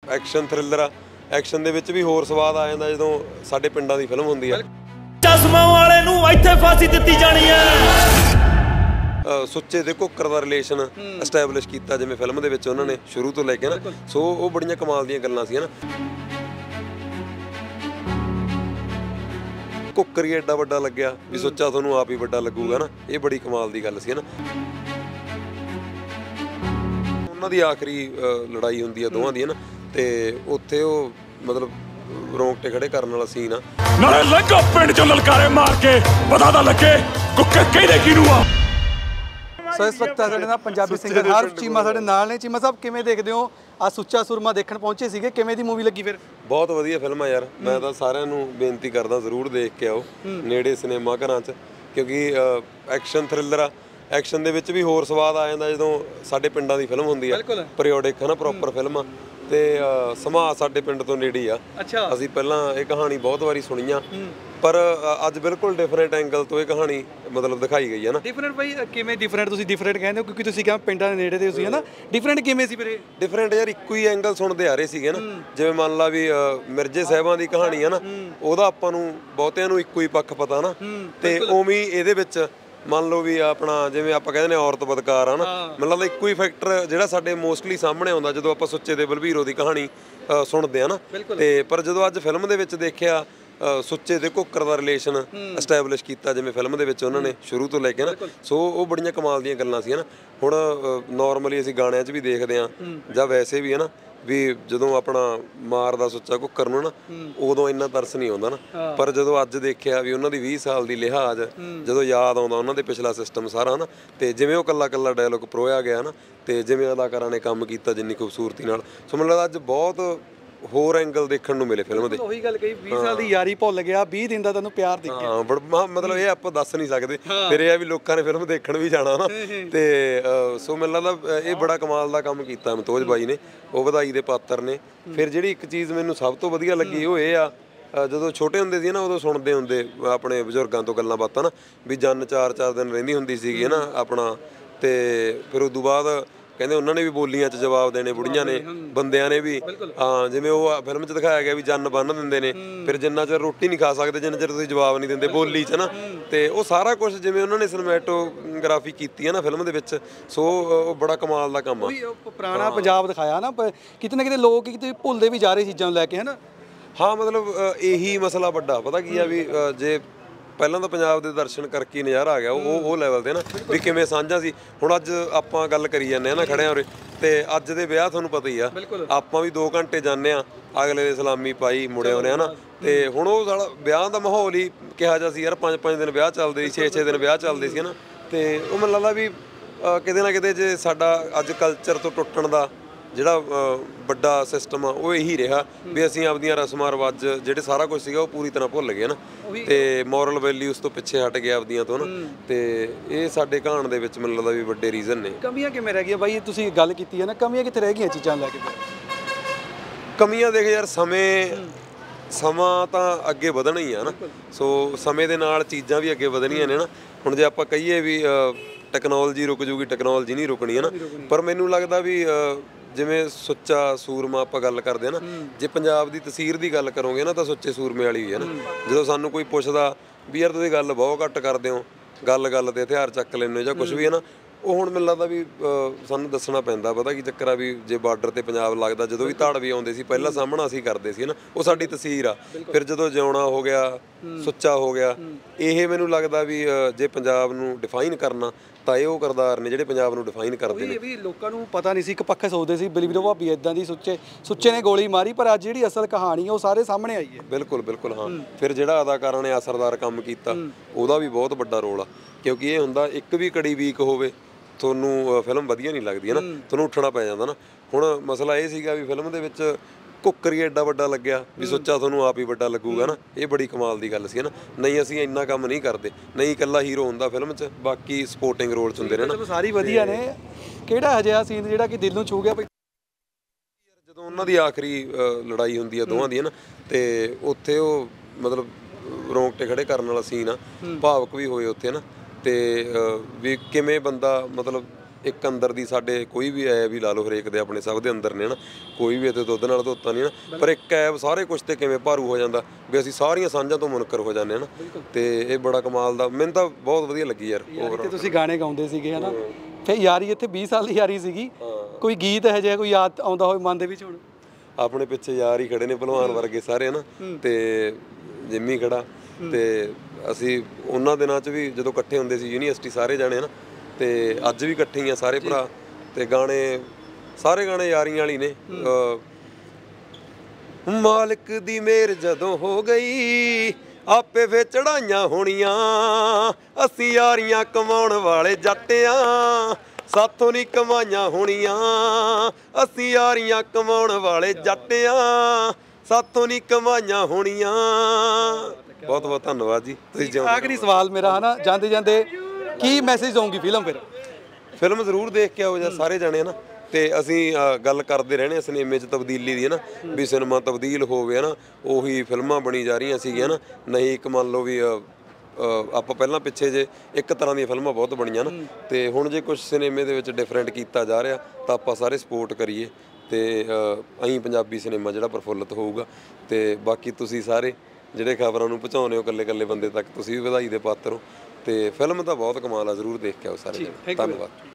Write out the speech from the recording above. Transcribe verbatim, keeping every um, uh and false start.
Action thriller ਆ। Action ਦੇ ਵਿੱਚ ਵੀ ਹੋਰ ਸਵਾਦ ਆ ਜਾਂਦਾ ਜਦੋਂ ਸਾਡੇ ਪਿੰਡਾਂ ਦੀ ਫਿਲਮ ਹੁੰਦੀ ਆ। ਚਸ਼ਮਾ ਵਾਲੇ ਨੂੰ ਇੱਥੇ ਫਾਂਸੀ ਦਿੱਤੀ ਜਾਣੀ ਹੈ। ਸੁੱਚੇ ਤੇ ਘੁੱਕਰ ਦਾ ਰਿਲੇਸ਼ਨ ਐਸਟੈਬਲਿਸ਼ ਕੀਤਾ ਜਿਵੇਂ ਫਿਲਮ ਦੇ ਵਿੱਚ ਉਹਨਾਂ ਨੇ ਸ਼ੁਰੂ ਤੋਂ ਲੈ ਕੇ ਨਾ, ਸੋ ਉਹ ਬੜੀਆਂ ਕਮਾਲ ਦੀਆਂ ਗੱਲਾਂ ਸੀ ਨਾ। ਘੁੱਕਰ ਹੀ ਐਡਾ ਵੱਡਾ ਲੱਗਿਆ ਵੀ ਸੁੱਚਾ ਤੁਹਾਨੂੰ ਆਪ ਹੀ ਵੱਡਾ ਲੱਗੂਗਾ ਨਾ, ਇਹ ਬੜੀ ਕਮਾਲ ਦੀ ਗੱਲ ਸੀ ਨਾ। ਉਹਨਾਂ ਦੀ ਆਖਰੀ ਲੜਾਈ ਹੁੰਦੀ ਆ ਦੋਵਾਂ ਦੀ ਨਾ, ਤੇ ਉੱਥੇ ਉਹ ਮਤਲਬ ਰੋਂਗਟੇ ਖੜੇ ਕਰਨ ਵਾਲਾ ਸੀਨ ਆ। ਨਾਲੇ ਲੰਘੋ ਪਿੰਡ ਚੋਂ ਲਲਕਾਰੇ ਮਾਰ ਕੇ ਪਤਾ ਤਾਂ ਲੱਗੇ ਕੁੱਕਰ ਕਿਹਦੇ ਕਿਹਨੂੰ ਆ। ਸੋ ਇਸ ਵਕਤ ਸਾਡੇ ਨਾਲ ਪੰਜਾਬੀ ਸਿੰਗਰ ਹਰਫ ਚੀਮਾ ਸਾਡੇ ਨਾਲ ਨੇ। ਚੀਮਾ ਸਾਹਿਬ ਕਿਵੇਂ ਦੇਖਦੇ ਹੋ ਆ ਸੁੱਚਾ ਸੂਰਮਾ ਦੇਖਣ ਪਹੁੰਚੇ ਸੀਗੇ, ਕਿਵੇਂ ਦੀ ਮੂਵੀ ਲੱਗੀ? ਫਿਰ ਬਹੁਤ ਵਧੀਆ ਫਿਲਮ ਆ ਯਾਰ, ਮੈਂ ਤਾਂ ਸਾਰਿਆਂ ਨੂੰ ਬੇਨਤੀ ਕਰਦਾ ਜ਼ਰੂਰ ਦੇਖ ਕੇ ਆਓ ਨੇੜੇ ਸਿਨੇਮਾ ਘਰਾਂ 'ਚ, ਕਿਉਂਕਿ ਐਕਸ਼ਨ ਥ੍ਰਿਲਰ ਆ। ਐਕਸ਼ਨ ਦੇ ਵਿੱਚ ਵੀ ਹੋਰ ਸਵਾਦ ਆ ਜਾਂਦਾ ਜਦੋਂ ਸਾਡੇ ਪਿੰਡਾਂ ਦੀ ਫਿਲਮ ਹੁੰਦੀ ਆ, ਪੀਰੀਓਡਿਕ ਹੈ ਨਾ, ਪ੍ਰੋਪਰ ਫਿਲਮ ਆ। ਤੇ ਸਮਾਂ ਸਾਡੇ ਪਿੰਡ ਤੋਂ ਨੇੜੇ ਆ। ਅਸੀਂ ਪਹਿਲਾਂ ਇਹ ਕਹਾਣੀ ਬਹੁਤ ਵਾਰੀ ਸੁਣੀ ਆ, ਪਰ ਅੱਜ ਬਿਲਕੁਲ ਡਿਫਰੈਂਟ ਐਂਗਲ ਤੋਂ ਇਹ ਕਹਾਣੀ ਮਤਲਬ ਦਿਖਾਈ ਗਈ ਹੈ ਨਾ। ਡਿਫਰੈਂਟ ਬਾਈ ਕਿਵੇਂ ਡਿਫਰੈਂਟ? ਤੁਸੀਂ ਡਿਫਰੈਂਟ ਕਹਿੰਦੇ ਹੋ ਕਿਉਂਕਿ ਤੁਸੀਂ ਕਿਹਾ ਪਿੰਡਾਂ ਦੇ ਨੇੜੇ ਦੇ ਤੁਸੀਂ ਹੈ ਨਾ, ਡਿਫਰੈਂਟ ਕਿਵੇਂ ਸੀ ਵੀਰੇ? ਡਿਫਰੈਂਟ ਯਾਰ ਇੱਕੋ ਹੀ ਐਂਗਲ ਸੁਣਦੇ ਆ ਰਹੇ ਸੀਗੇ ਨਾ, ਜਿਵੇਂ ਮੰਨ ਲਾ ਵੀ ਮਿਰਜ਼ੇ ਸਾਹਿਬਾਂ ਦੀ ਕਹਾਣੀ ਹੈ ਨਾ, ਉਹਦਾ ਆਪਾਂ ਨੂੰ ਬਹੁਤਿਆਂ ਨੂੰ ਇੱਕੋ ਹੀ ਪੱਖ ਪਤਾ ਨਾ, ਤੇ ਉਵੇਂ ਇਹਦੇ ਵਿੱਚ ਮੰਨ ਲਓ ਵੀ ਆਪਣਾ ਜਿਵੇਂ ਆਪਾਂ ਕਹਿੰਦੇ ਨੇ ਔਰਤ ਬਦਕਾਰ ਆ ਨਾ, ਮੈਨੂੰ ਲੱਗਦਾ ਇੱਕੋ ਹੀ ਫੈਕਟਰ ਜਿਹੜਾ ਸਾਡੇ ਮੋਸਟਲੀ ਸਾਹਮਣੇ ਆਉਂਦਾ ਜਦੋਂ ਆਪਾਂ ਸੁੱਚੇ ਤੇ ਬਲਬੀਰੋ ਦੀ ਕਹਾਣੀ ਸੁਣਦੇ ਆ ਨਾ। ਤੇ ਪਰ ਜਦੋਂ ਅੱਜ ਫਿਲਮ ਦੇ ਵਿੱਚ ਦੇਖਿਆ ਸੁੱਚੇ ਤੇ ਘੁੱਕਰ ਦਾ ਰਿਲੇਸ਼ਨ ਐਸਟੈਬਲਿਸ਼ ਕੀਤਾ ਜਿਵੇਂ ਫਿਲਮ ਦੇ ਵਿੱਚ ਉਹਨਾਂ ਨੇ ਸ਼ੁਰੂ ਤੋਂ ਲੈ ਕੇ ਨਾ, ਸੋ ਉਹ ਬੜੀਆਂ ਕਮਾਲ ਦੀਆਂ ਗੱਲਾਂ ਸੀ ਨਾ। ਹੁਣ ਨੋਰਮਲੀ ਅਸੀਂ ਗਾਣਿਆਂ 'ਚ ਵੀ ਦੇਖਦੇ ਹਾਂ ਜਾਂ ਵੈਸੇ ਵੀ ਹੈ ਨਾ, ਵੀ ਜਦੋਂ ਆਪਣਾ ਮਾਰਦਾ ਸੁੱਚਾ ਘੁੱਕਰ ਨੂੰ ਨਾ, ਉਦੋਂ ਇੰਨਾ ਤਰਸ ਨਹੀਂ ਆਉਂਦਾ ਨਾ, ਪਰ ਜਦੋਂ ਅੱਜ ਦੇਖਿਆ ਵੀ ਉਹਨਾਂ ਦੀ ਵੀਹ ਸਾਲ ਦੀ ਲਿਹਾਜ਼, ਜਦੋਂ ਯਾਦ ਆਉਂਦਾ ਉਹਨਾਂ ਦੇ ਪਿਛਲਾ ਸਿਸਟਮ ਸਾਰਾ ਨਾ, ਤੇ ਜਿਵੇਂ ਉਹ ਕੱਲਾ ਕੱਲਾ ਡਾਇਲੋਗ ਪਰੋਇਆ ਗਿਆ ਨਾ, ਤੇ ਜਿਵੇਂ ਅਦਾਕਾਰਾਂ ਨੇ ਕੰਮ ਕੀਤਾ ਜਿੰਨੀ ਖੂਬਸੂਰਤੀ ਨਾਲ, ਸੋ ਮੈਨੂੰ ਲੱਗਦਾ ਅੱਜ ਬਹੁਤ ਹੋਰ ਐਂਗਲ ਦੇਖਣ ਨੂੰ ਮਿਲੇ ਫਿਲਮ ਦੇ। ਉਹੀ ਗੱਲ ਕਹੀ, ਵੀਹ ਸਾਲ ਦੀ ਯਾਰੀ ਭੁੱਲ ਗਿਆ, ਵੀਹ ਦਿਨ ਦਾ ਤੈਨੂੰ ਪਿਆਰ ਦਿਖ ਗਿਆ। ਹਾਂ ਬੜਾ ਮਤਲਬ ਇਹ ਆਪਾਂ ਦੱਸ ਨਹੀਂ ਸਕਦੇ, ਫਿਰ ਇਹ ਆ ਵੀ ਲੋਕਾਂ ਨੇ ਫਿਲਮ ਦੇਖਣ ਵੀ ਜਾਣਾ ਨਾ, ਤੇ ਸੋ ਮੈਨੂੰ ਲੱਗਦਾ ਇਹ ਬੜਾ ਕਮਾਲ ਦਾ ਕੰਮ ਕੀਤਾ ਮਨਤੋਜ ਬਾਈ ਨੇ, ਉਹ ਵਧਾਈ ਦੇ ਪਾਤਰ ਨੇ। ਫਿਰ ਜਿਹੜੀ ਇੱਕ ਚੀਜ਼ ਮੈਨੂੰ ਸਭ ਤੋਂ ਵਧੀਆ ਲੱਗੀ ਉਹ ਇਹ ਆ, ਜਦੋਂ ਛੋਟੇ ਹੁੰਦੇ ਸੀ ਨਾ ਉਦੋਂ ਸੁਣਦੇ ਹੁੰਦੇ ਆਪਣੇ ਬਜ਼ੁਰਗਾਂ ਤੋਂ ਗੱਲਾਂ ਬਾਤਾਂ ਨਾ, ਵੀ ਜੰਨ ਚਾਰ ਚਾਰ ਦਿਨ ਰਹਿੰਦੀ ਹੁੰਦੀ ਸੀਗੀ ਨਾ ਆਪਣਾ, ਤੇ ਫਿਰ ਉਦੋਂ ਬਾਅਦ ਕਹਿੰਦੇ ਉਹਨਾਂ ਨੇ ਵੀ ਬੋਲੀਆਂ 'ਚ ਜਵਾਬ ਦੇਣੇ, ਬੁੜੀਆਂ ਨੇ, ਬੰਦਿਆਂ ਨੇ ਵੀ। ਹਾਂ ਜਿਵੇਂ ਉਹ ਫਿਲਮ 'ਚ ਦਿਖਾਇਆ ਗਿਆ ਵੀ ਜੰਨ ਬੰਨ੍ਹ ਦਿੰਦੇ ਨੇ, ਫਿਰ ਜਿੰਨਾ ਚਿਰ ਰੋਟੀ ਨਹੀਂ ਖਾ ਸਕਦੇ ਜਿੰਨਾ ਚਿਰ ਤੁਸੀਂ ਜਵਾਬ ਨਹੀਂ ਦਿੰਦੇ ਬੋਲੀ 'ਚ ਨਾ, ਤੇ ਉਹ ਸਾਰਾ ਕੁਝ ਜਿਵੇਂ ਉਹਨਾਂ ਨੇ ਸਿਨੇਮੈਟੋਗ੍ਰਾਫੀ ਕੀਤੀ ਹੈ ਨਾ ਫਿਲਮ ਦੇ ਵਿੱਚ, ਸੋ ਉਹ ਬੜਾ ਕਮਾਲ ਦਾ ਕੰਮ ਆ। ਪੁਰਾਣਾ ਪੰਜਾਬ ਦਿਖਾਇਆ ਨਾ, ਕਿਤੇ ਨਾ ਕਿਤੇ ਲੋਕ ਕਿਤੇ ਭੁੱਲਦੇ ਵੀ ਜਾ ਰਹੇ ਚੀਜ਼ਾਂ ਨੂੰ ਲੈ ਕੇ, ਹੈ ਨਾ। ਹਾਂ ਮਤਲਬ ਇਹੀ ਮਸਲਾ ਵੱਡਾ ਪਤਾ ਕੀ ਆ ਵੀ ਜੇ ਪਹਿਲਾਂ ਤਾਂ ਪੰਜਾਬ ਦੇ ਦਰਸ਼ਨ ਕਰਕੇ ਨਜ਼ਾਰਾ ਆ ਗਿਆ ਉਹ ਉਹ ਲੈਵਲ ਤੇ ਨਾ, ਵੀ ਕਿਵੇਂ ਸਾਂਝਾ ਸੀ। ਹੁਣ ਅੱਜ ਆਪਾਂ ਗੱਲ ਕਰੀ ਜਾਂਦੇ ਆ ਨਾ ਖੜਿਆਂ ਉਰੇ, ਤੇ ਅੱਜ ਦੇ ਵਿਆਹ ਤੁਹਾਨੂੰ ਪਤਾ ਹੀ ਆ, ਆਪਾਂ ਵੀ ਦੋ ਘੰਟੇ ਜਾਂਦੇ ਆ, ਅਗਲੇ ਦੇ ਸਲਾਮੀ ਪਾਈ ਮੁੜੇ ਆਉਂਦੇ ਆ ਨਾ, ਤੇ ਹੁਣ ਉਹ ਸਾਲਾ ਵਿਆਹ ਦਾ ਮਾਹੌਲ ਹੀ ਕਿਹਾ ਜਾ ਸੀ ਯਾਰ, ਪੰਜ ਪੰਜ ਦਿਨ ਵਿਆਹ ਚੱਲਦੇ ਸੀ, ਛੇ ਛੇ ਦਿਨ ਵਿਆਹ ਚੱਲਦੇ ਸੀ ਨਾ, ਤੇ ਉਹ ਮੈਨੂੰ ਲੱਗਦਾ ਵੀ ਕਿਤੇ ਨਾ ਕਿਤੇ ਜੇ ਸਾਡਾ ਅੱਜ ਕਲਚਰ ਤੋਂ ਟੁੱਟਣ ਦਾ ਜਿਹੜਾ ਵੱਡਾ ਸਿਸਟਮ ਆ ਉਹ ਇਹੀ ਰਿਹਾ ਵੀ ਅਸੀਂ ਆਪਦੀਆਂ ਰਸਮਾਂ ਰਿਵਾਜ ਜਿਹੜੇ ਸਾਰਾ ਕੁਝ ਸੀਗਾ ਉਹ ਪੂਰੀ ਤਰ੍ਹਾਂ ਭੁੱਲ ਗਏ ਨਾ, ਤੇ ਮੋਰਲ ਵੈਲਿਊਜ਼ ਤੋਂ ਪਿੱਛੇ ਹਟ ਗਏ ਆਪਦੀਆਂ ਤੋਂ ਨਾ, ਤੇ ਇਹ ਸਾਡੇ ਕਹਾਣ ਦੇ ਵਿੱਚ ਮੈਨੂੰ ਲੱਗਦਾ ਵੀ ਵੱਡੇ ਰੀਜ਼ਨ ਨੇ। ਕਮੀਆਂ ਕਿਵੇਂ ਰਹਿ ਗਈਆਂ ਬਾਈ, ਤੁਸੀਂ ਗੱਲ ਕੀਤੀ ਹੈ ਨਾ, ਕਮੀਆਂ ਕਿੱਥੇ ਰਹਿ ਗਈਆਂ ਚੀਜ਼ਾਂ ਲੈ ਕੇ? ਕਮੀਆਂ ਦੇਖ ਯਾਰ, ਸਮੇਂ ਸਮਾਂ ਤਾਂ ਅੱਗੇ ਵਧਣਾ ਹੀ ਆ ਨਾ, ਸੋ ਸਮੇਂ ਦੇ ਨਾਲ ਚੀਜ਼ਾਂ ਵੀ ਅੱਗੇ ਵਧਣੀਆਂ ਨੇ ਨਾ। ਹੁਣ ਜੇ ਆਪਾਂ ਕਹੀਏ ਵੀ ਟੈਕਨੋਲੋਜੀ ਰੁਕ ਜੂਗੀ, ਟੈਕਨੋਲੋਜੀ ਨਹੀਂ ਰੁਕਣੀ ਹੈ ਨਾ, ਪਰ ਮੈਨੂੰ ਲੱਗਦਾ ਵੀ ਜਿਵੇਂ ਸੁੱਚਾ ਸੂਰਮਾ ਆਪਾਂ ਗੱਲ ਕਰਦੇ ਆ ਨਾ, ਜੇ ਪੰਜਾਬ ਦੀ ਤਸਵੀਰ ਦੀ ਗੱਲ ਕਰੋਗੇ ਨਾ ਤਾਂ ਸੁੱਚੇ ਸੂਰਮੇ ਵਾਲੀ ਵੀ ਹੈ ਨਾ। ਜਦੋਂ ਸਾਨੂੰ ਕੋਈ ਪੁੱਛਦਾ ਵੀ ਯਾਰ ਤੁਸੀਂ ਗੱਲ ਬਹੁਤ ਘੱਟ ਕਰਦੇ ਹੋ, ਗੱਲ ਗੱਲ ਤੇ ਹਥਿਆਰ ਚੱਕ ਲੈਂਦੇ ਹੋ ਜਾਂ ਕੁਝ ਵੀ ਹੈ ਨਾ, ਉਹ ਹੁਣ ਮੈਨੂੰ ਲੱਗਦਾ ਵੀ ਸਾਨੂੰ ਦੱਸਣਾ ਪੈਂਦਾ। ਪਤਾ ਕੀ ਚੱਕਰ ਆ ਵੀ ਜੇ ਬਾਰਡਰ ਤੇ ਪੰਜਾਬ ਲੱਗਦਾ, ਜਦੋਂ ਵੀ ਧੜ ਵੀ ਆਉਂਦੇ ਸੀ ਪਹਿਲਾਂ ਸਾਹਮਣਾ ਅਸੀਂ ਕਰਦੇ ਸੀ ਨਾ, ਉਹ ਸਾਡੀ ਤਸਵੀਰ ਆ। ਫਿਰ ਜਦੋਂ ਜਿਉਣਾ ਹੋ ਗਿਆ, ਸੁੱਚਾ ਹੋ ਗਿਆ, ਇਹ ਮੈਨੂੰ ਲੱਗਦਾ ਵੀ ਜੇ ਪੰਜਾਬ ਨੂੰ ਡਿਫਾਈਨ ਕਰਨਾ ਤਾਂ ਇਹ ਉਹ ਕਿਰਦਾਰ ਨੇ ਜਿਹੜੇ ਪੰਜਾਬ ਨੂੰ ਡਿਫਾਈਨ ਕਰਦੇ ਨੇ। ਇਹ ਵੀ ਲੋਕਾਂ ਨੂੰ ਪਤਾ ਨਹੀਂ ਸੀ, ਇੱਕ ਪੱਖੇ ਸੋਚਦੇ ਸੀ ਬਲਬੀਰੋ ਭਾਬੀ ਇਦਾਂ ਦੀ, ਸੁੱਚੇ ਸੁੱਚੇ ਨੇ ਗੋਲੀ ਮਾਰੀ, ਪਰ ਅੱਜ ਜਿਹੜੀ ਅਸਲ ਕਹਾਣੀ ਹੈ ਉਹ ਸਾਰੇ ਸਾਹਮਣੇ ਆਈ ਹੈ। ਬਿਲਕੁਲ ਬਿਲਕੁਲ ਹਾਂ। ਫਿਰ ਜਿਹੜਾ ਅਦਾਕਾਰਾਂ ਨੇ ਅਸਰਦਾਰ ਕੰਮ ਕੀਤਾ ਉਹਦਾ ਵੀ ਬਹੁਤ ਵੱਡਾ ਰੋਲ ਆ, ਕਿਉਂਕਿ ਇਹ ਹੁੰਦਾ ਇੱਕ ਵੀ ਕੜੀ ਵੀਕ ਹੋਵੇ ਤੁਹਾਨੂੰ ਫਿਲਮ ਵਧੀਆ ਨਹੀਂ ਲੱਗਦੀ ਹੈ ਨਾ, ਤੁਹਾਨੂੰ ਉੱਠਣਾ ਪੈ ਜਾਂਦਾ ਨਾ। ਹੁਣ ਮਸਲਾ ਇਹ ਸੀਗਾ ਵੀ ਫਿਲਮ ਦੇ ਵਿੱਚ ਘੁੱਕਰ ਹੀ ਐਡਾ ਵੱਡਾ ਲੱਗਿਆ ਵੀ ਸੁੱਚਾ ਤੁਹਾਨੂੰ ਆਪ ਹੀ ਵੱਡਾ ਲੱਗੂਗਾ ਨਾ, ਇਹ ਬੜੀ ਕਮਾਲ ਦੀ ਗੱਲ ਸੀ ਨਾ। ਨਹੀਂ ਅਸੀਂ ਇੰਨਾ ਕੰਮ ਨਹੀਂ ਕਰਦੇ, ਨਹੀਂ ਇਕੱਲਾ ਹੀਰੋ ਹੁੰਦਾ ਫਿਲਮ 'ਚ, ਬਾਕੀ ਸਪੋਰਟਿੰਗ ਰੋਲਸ ਹੁੰਦੇ ਨੇ ਨਾ, ਸਾਰੀ ਵਧੀਆ ਨੇ। ਕਿਹੜਾ ਅਜਿਹਾ ਸੀਨ ਜਿਹੜਾ ਕਿ ਦਿਲ ਨੂੰ ਛੂ ਗਿਆ? ਜਦੋਂ ਉਹਨਾਂ ਦੀ ਆਖਰੀ ਲੜਾਈ ਹੁੰਦੀ ਆ ਦੋਵਾਂ ਦੀ ਨਾ, ਤੇ ਉੱਥੇ ਉਹ ਮਤਲਬ ਰੋਂਗਟੇ ਖੜੇ ਕਰਨ ਵਾਲਾ ਸੀਨ ਆ, ਭਾਵਕ ਵੀ ਹੋਏ ਉੱਥੇ ਨਾ, ਤੇ ਵੀ ਕਿਵੇਂ ਬੰਦਾ ਮਤਲਬ ਇੱਕ ਅੰਦਰ ਦੀ ਸਾਡੇ ਕੋਈ ਵੀ ਐਬ ਵੀ ਲਾ ਲਓ ਹਰੇਕ ਦੇ ਆਪਣੇ ਸਭ ਦੇ ਅੰਦਰ ਨੇ ਨਾ, ਕੋਈ ਵੀ ਇੱਥੇ ਦੁੱਧ ਨਾਲ ਧੋਤਾ ਨਹੀਂ ਨਾ, ਪਰ ਇੱਕ ਐਬ ਸਾਰੇ ਕੁਛ ਤੇ ਕਿਵੇਂ ਭਾਰੂ ਹੋ ਜਾਂਦਾ ਵੀ ਅਸੀਂ ਸਾਰੀਆਂ ਸਾਂਝਾਂ ਤੋਂ ਮੁਨਕਰ ਹੋ ਜਾਂਦੇ ਹਾਂ ਨਾ। ਤੇ ਇਹ ਬੜਾ ਕਮਾਲ ਦਾ, ਮੈਨੂੰ ਤਾਂ ਬਹੁਤ ਵਧੀਆ ਲੱਗੀ ਯਾਰ। ਤੇ ਤੁਸੀਂ ਗਾਣੇ ਗਾਉਂਦੇ ਸੀਗੇ ਹਨਾ, ਫਿਰ ਯਾਰੀ ਇੱਥੇ ਵੀਹ ਸਾਲ ਦੀ ਯਾਰੀ ਸੀਗੀ, ਕੋਈ ਗੀਤ ਇਹੋ ਜਿਹਾ ਕੋਈ ਯਾਦ ਆਉਂਦਾ ਹੋਵੇ ਮਨ ਦੇ ਵਿੱਚ ਹੁਣ? ਆਪਣੇ ਪਿੱਛੇ ਯਾਰ ਹੀ ਖੜੇ ਨੇ ਭਲਵਾਨ ਵਰਗੇ ਸਾਰੇ ਹਨਾ, ਤੇ ਜਿੰਮੀ ਖੜਾ, ਤੇ ਅਸੀਂ ਉਹਨਾਂ ਦਿਨਾਂ 'ਚ ਵੀ ਜਦੋਂ ਇਕੱਠੇ ਹੁੰਦੇ ਸੀ ਯੂਨੀਵਰਸਿਟੀ ਸਾਰੇ ਜਾਣੇ ਹਨਾ, ਤੇ ਅੱਜ ਵੀ ਇਕੱਠੇ ਹੀ ਆ ਸਾਰੇ ਭਰਾ, ਤੇ ਗਾਣੇ ਸਾਰੇ ਗਾਣੇ ਯਾਰੀਆਂ ਵਾਲੀ ਨੇ। ਮਾਲਕ ਦੀ ਮਿਹਰ ਜਦੋਂ ਹੋ ਗਈ ਆਪੇ ਫੇ ਚੜਾਈਆਂ ਹੋਣੀਆਂ, ਅਸੀਂ ਯਾਰੀਆਂ ਕਮਾਉਣ ਵਾਲੇ ਜੱਟ ਆਂ, ਸਾਥੋਂ ਨਹੀਂ ਕਮਾਈਆਂ ਹੋਣੀਆਂ, ਅਸੀਂ ਯਾਰੀਆਂ ਕਮਾਉਣ ਵਾਲੇ ਜੱਟ ਆਂ, ਸਾਥੋਂ ਨਹੀਂ ਕਮਾਈਆਂ ਹੋਣੀਆਂ। ਬਹੁਤ ਬਹੁਤ ਧੰਨਵਾਦ ਜੀ। ਤੁਸੀਂ ਆਖਰੀ ਸਵਾਲ ਮੇਰਾ ਹਨਾ, ਜਾਂਦੇ ਜਾਂਦੇ ਕੀ ਮੈਸੇਜ ਆਉਂਗੀ ਫਿਲਮ? ਫਿਰ ਫਿਲਮ ਜ਼ਰੂਰ ਦੇਖ ਕੇ ਆਓ ਜਾਂ ਸਾਰੇ ਜਾਣੇ ਨਾ, ਤੇ ਅਸੀਂ ਗੱਲ ਕਰਦੇ ਰਹਿਣੇ ਆ ਸਿਨੇਮੇ 'ਚ ਤਬਦੀਲੀ ਦੀ ਹੈ ਨਾ, ਵੀ ਸਿਨੇਮਾ ਤਬਦੀਲ ਹੋਵੇ ਹੈ ਨਾ, ਉਹੀ ਫਿਲਮਾਂ ਬਣੀ ਜਾ ਰਹੀਆਂ ਸੀਗੀਆਂ ਨਾ, ਨਹੀਂ ਇੱਕ ਮੰਨ ਲਓ ਵੀ ਆਪਾਂ ਪਹਿਲਾਂ ਪਿੱਛੇ ਜੇ ਇੱਕ ਤਰ੍ਹਾਂ ਦੀਆਂ ਫਿਲਮਾਂ ਬਹੁਤ ਬਣੀਆਂ ਨਾ, ਤੇ ਹੁਣ ਜੇ ਕੁਝ ਸਿਨੇਮੇ ਦੇ ਵਿੱਚ ਡਿਫਰੈਂਟ ਕੀਤਾ ਜਾ ਰਿਹਾ ਤਾਂ ਆਪਾਂ ਸਾਰੇ ਸਪੋਰਟ ਕਰੀਏ, ਤੇ ਅਸੀਂ ਪੰਜਾਬੀ ਸਿਨੇਮਾ ਜਿਹੜਾ ਪ੍ਰਫੁੱਲਤ ਹੋਊਗਾ। ਤੇ ਬਾਕੀ ਤੁਸੀਂ ਸਾਰੇ ਜਿਹੜੇ ਖਬਰਾਂ ਨੂੰ ਪਹੁੰਚਾਉਂਦੇ ਹੋ ਇਕੱਲੇ ਇਕੱਲੇ ਬੰਦੇ ਤੱਕ, ਤੁਸੀਂ ਵੀ ਵਧਾਈ ਦੇ ਪਾਤਰ ਹੋ। ਤੇ ਫਿਲਮ ਤਾਂ ਬਹੁਤ ਕਮਾਲ ਆ, ਜ਼ਰੂਰ ਦੇਖ ਕੇ ਆਓ ਸਾਰੇ। ਧੰਨਵਾਦ।